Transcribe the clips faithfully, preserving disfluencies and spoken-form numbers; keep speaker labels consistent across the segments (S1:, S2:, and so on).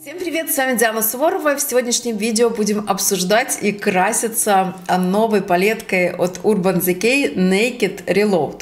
S1: Всем привет, с вами Диана Суворова. В сегодняшнем видео будем обсуждать и краситься новой палеткой от Urban Decay Naked Reload.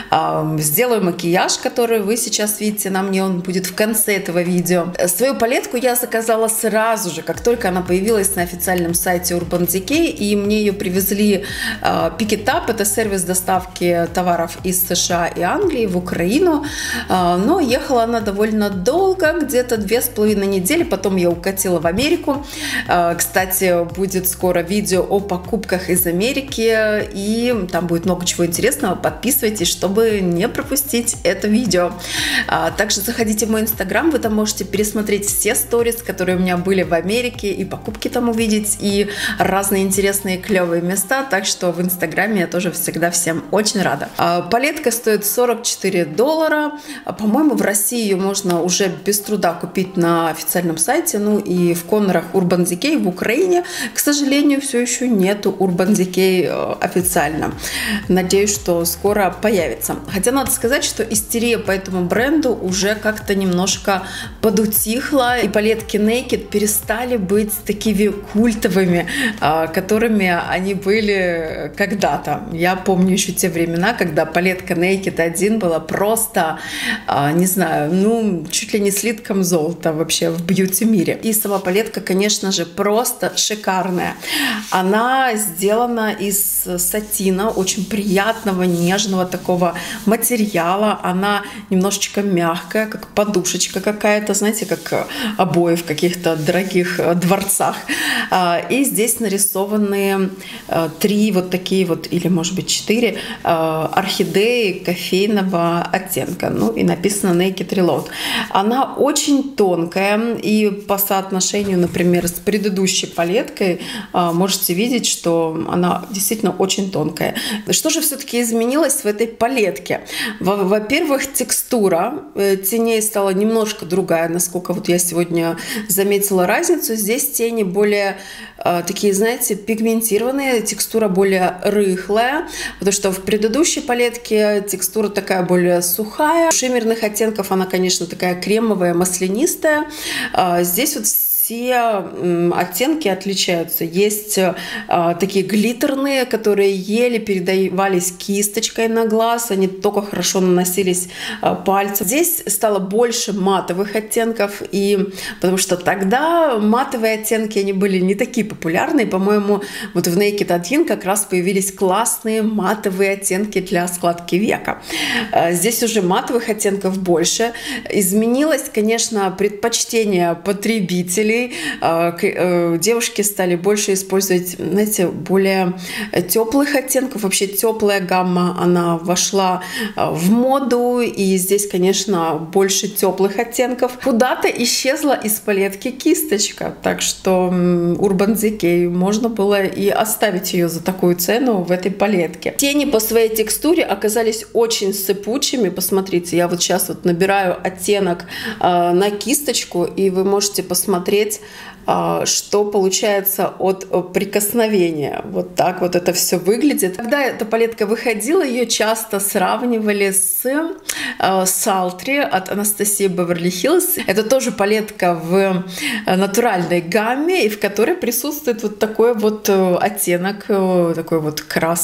S1: Сделаю макияж, который вы сейчас видите на мне, он будет в конце этого видео. Свою палетку я заказала сразу же, как только она появилась на официальном сайте Urban Decay, и мне ее привезли Pick It Up, это сервис доставки товаров из США и Англии в Украину. Но ехала она довольно долго, где-то две с половиной недели. Потом я укатила в Америку. Кстати, будет скоро видео о покупках из Америки, и там будет много чего интересного. Подписывайтесь, чтобы не пропустить это видео. Также заходите в мой инстаграм, вы там можете пересмотреть все сторис, которые у меня были в Америке, и покупки там увидеть, и разные интересные клевые места. Так что в инстаграме я тоже всегда всем очень рада. Палетка стоит сорок четыре доллара. По-моему, в России ее можно уже без труда купить на официальном сайте, ну и в корнерах Urban Decay. В Украине, к сожалению, все еще нету Urban Decay официально. Надеюсь, что скоро появится. Хотя надо сказать, что истерия по этому бренду уже как-то немножко подутихла, и палетки Naked перестали быть такими культовыми, которыми они были когда-то. Я помню еще те времена, когда палетка Naked один была просто, не знаю, ну, чуть ли не слитком золота вообще в бьюти-мире. И сама палетка, конечно же, просто шикарная. Она сделана из сатина, очень приятного, нежного такого материала. Она немножечко мягкая, как подушечка какая-то, знаете, как обои в каких-то дорогих дворцах. И здесь нарисованы три вот такие вот, или может быть четыре, орхидеи кофейного оттенка. Ну и написано Naked Reload. Она очень тонкая, и по соотношению, например, с предыдущей палеткой можете видеть, что она действительно очень тонкая. Что же все-таки изменилось в этой палетке? Во-первых, текстура теней стала немножко другая, насколько вот я сегодня заметила разницу. Здесь тени более такие, знаете, пигментированные, текстура более рыхлая, потому что в предыдущей палетке текстура такая более сухая. У шиммерных оттенков она, конечно, такая кремовая, маслянистая. Здесь вот все оттенки отличаются. Есть а, такие глиттерные, которые еле передавались кисточкой на глаз, они только хорошо наносились а, пальцем. Здесь стало больше матовых оттенков, и потому что тогда матовые оттенки, они были не такие популярные. По-моему, вот в Naked один как раз появились классные матовые оттенки для складки века. А, здесь уже матовых оттенков больше. Изменилось, конечно, предпочтение потребителей. Девушки стали больше использовать, знаете, более теплых оттенков. Вообще теплая гамма, она вошла в моду, и здесь, конечно, больше теплых оттенков. Куда-то исчезла из палетки кисточка, так что Urban Decay можно было и оставить ее за такую цену в этой палетке. Тени по своей текстуре оказались очень сыпучими. Посмотрите, я вот сейчас вот набираю оттенок на кисточку, и вы можете посмотреть, что получается от прикосновения. Вот так вот это все выглядит. Когда эта палетка выходила, ее часто сравнивали с Sultry от Anastasia Beverly Hills. Это тоже палетка в натуральной гамме, и в которой присутствует вот такой вот оттенок, такой вот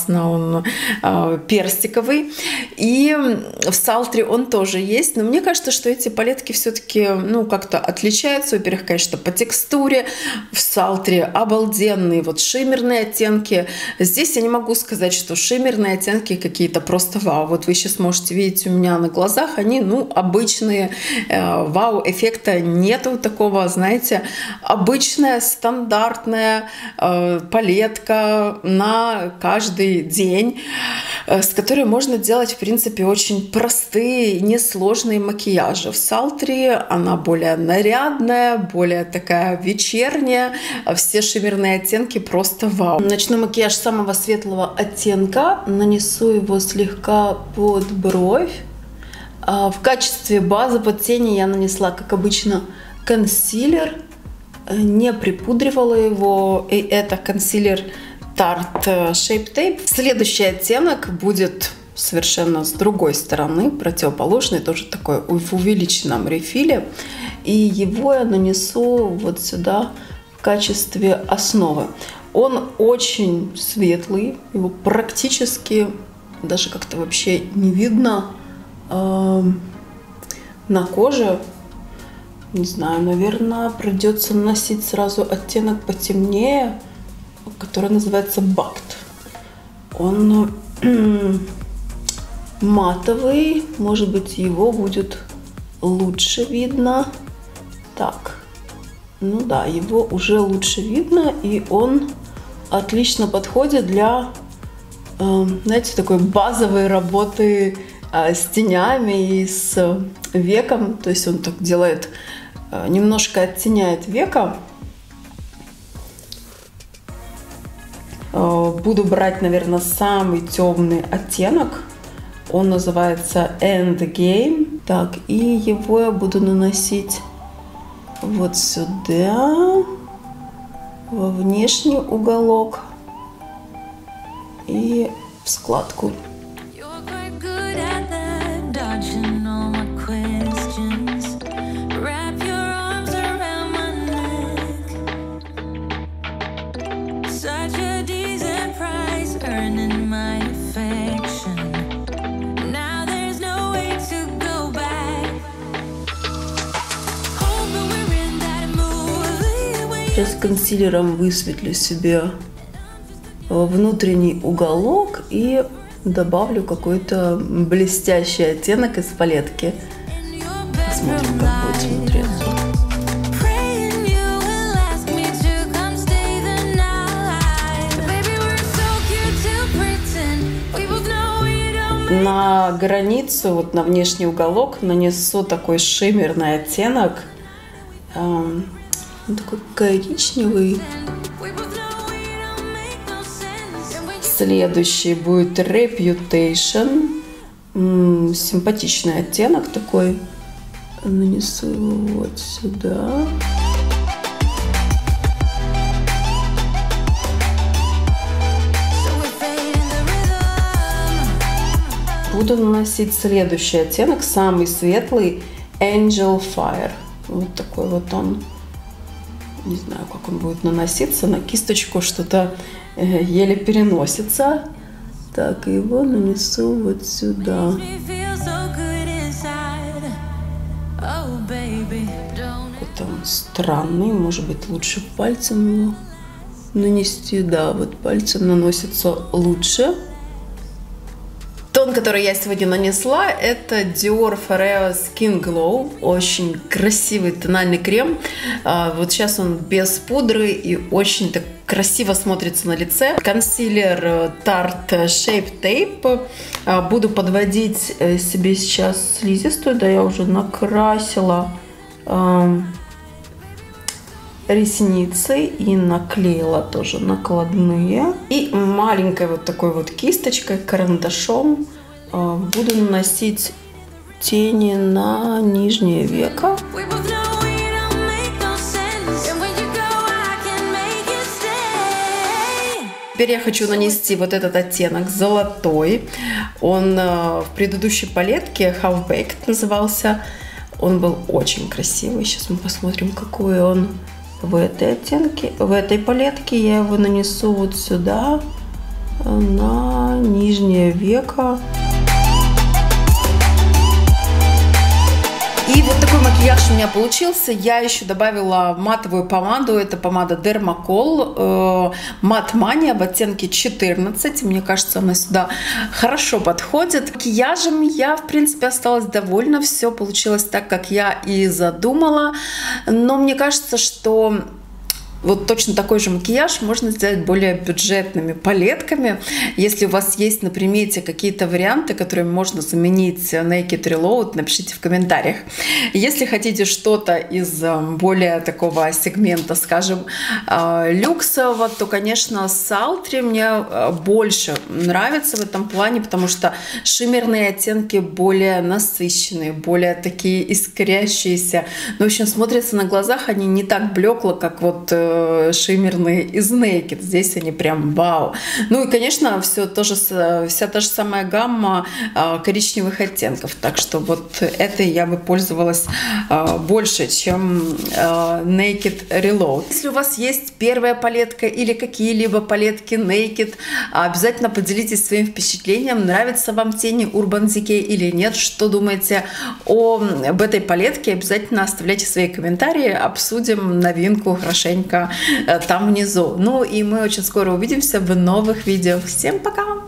S1: красно-персиковый. И в Sultry он тоже есть, но мне кажется, что эти палетки все-таки, ну, как-то отличаются. Во-первых, конечно, по текстуре. В Sultry обалденные вот шиммерные оттенки. Здесь я не могу сказать, что шиммерные оттенки какие-то просто вау. Вот вы сейчас можете видеть у меня на глазах, они, ну, обычные. Вау-эффекта нету такого, знаете, обычная стандартная э, палетка на каждый день, э, с которой можно делать, в принципе, очень простые, несложные макияжи. В Sultry она более нарядная, более такая вечерняя, все шиммерные оттенки просто вау. Начну макияж самого светлого оттенка, нанесу его слегка под бровь. В качестве базы под тени я нанесла, как обычно, консилер, не припудривала его, и это консилер Tarte Shape Tape. Следующий оттенок будет совершенно с другой стороны, противоположный, тоже такой в увеличенном рефиле. И его я нанесу вот сюда в качестве основы. Он очень светлый, его практически даже как-то вообще не видно э, на коже. Не знаю, наверное, придется наносить сразу оттенок потемнее, который называется Бакт. Он матовый, может быть, его будет лучше видно. Так, ну да, его уже лучше видно, и он отлично подходит для, э, знаете, такой базовой работы э, с тенями и с веком. То есть он так делает, э, немножко оттеняет веко. Буду брать, наверное, самый темный оттенок. Он называется Endgame. Так, и его я буду наносить вот сюда, во внешний уголок и в складку. Сейчас консилером высветлю себе внутренний уголок и добавлю какой-то блестящий оттенок из палетки. Посмотрим, как будет смотреться. На границу, вот на внешний уголок, нанесу такой шиммерный оттенок. Он такой коричневый. Следующий будет Reputation. М-м, симпатичный оттенок такой. Нанесу его вот сюда. Буду наносить следующий оттенок, самый светлый, Angel Fire. Вот такой вот он. Не знаю, как он будет наноситься. На кисточку что-то еле переносится. Так, его нанесу вот сюда. Какой-то он странный. Может быть, лучше пальцем его нанести. Да, вот пальцем наносится лучше. Тон, который я сегодня нанесла, это Dior Foreo Skin Glow. Очень красивый тональный крем. Вот сейчас он без пудры и очень так красиво смотрится на лице. Консилер Tarte Shape Tape. Буду подводить себе сейчас слизистую. Да, я уже накрасила ресницы и наклеила тоже накладные. И маленькой вот такой вот кисточкой, карандашом буду наносить тени на нижнее веко. Теперь я хочу нанести вот этот оттенок золотой. Он в предыдущей палетке Half Baked назывался. Он был очень красивый. Сейчас мы посмотрим, какой он в этой оттенке, в этой палетке. Я его нанесу вот сюда, на нижнее веко. И вот такой макияж у меня получился. Я еще добавила матовую помаду. Это помада Dermacol э, Matte Mania в оттенке четырнадцать. Мне кажется, она сюда хорошо подходит. Макияжем я, в принципе, осталась довольна. Все получилось так, как я и задумала. Но мне кажется, что вот точно такой же макияж можно сделать более бюджетными палетками. Если у вас есть на примете какие-то варианты, которые можно заменить Naked Reload, напишите в комментариях. Если хотите что-то из более такого сегмента, скажем, люксового, то, конечно, Sultry мне больше нравится в этом плане, потому что шиммерные оттенки более насыщенные, более такие искрящиеся. Но, в общем, смотрятся на глазах они не так блекло, как вот э, шиммерные из Naked. Здесь они прям вау. Ну и, конечно, все тоже, вся та же самая гамма э, коричневых оттенков. Так что вот этой я бы пользовалась э, больше, чем э, Naked Reload. Если у вас есть первая палетка или какие-либо палетки Naked, обязательно поделитесь своим впечатлением, нравятся вам тени Urban Decay или нет, что думаете о, об этой палетке. Обязательно оставляйте свои комментарии, обсудим новинку хорошенько там внизу. Ну и мы очень скоро увидимся в новых видео. Всем пока!